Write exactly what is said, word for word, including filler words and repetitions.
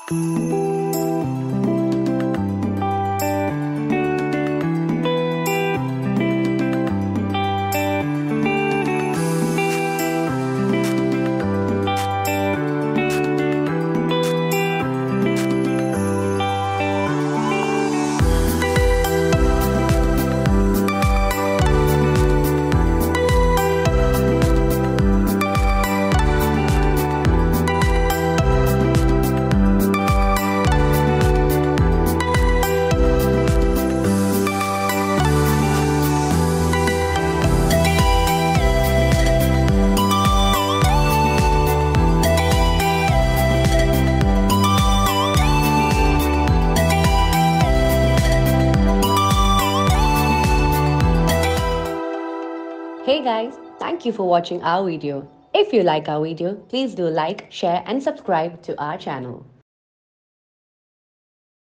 Hey guys, thank you for watching our video. If you like our video, please do like, share and subscribe to our channel.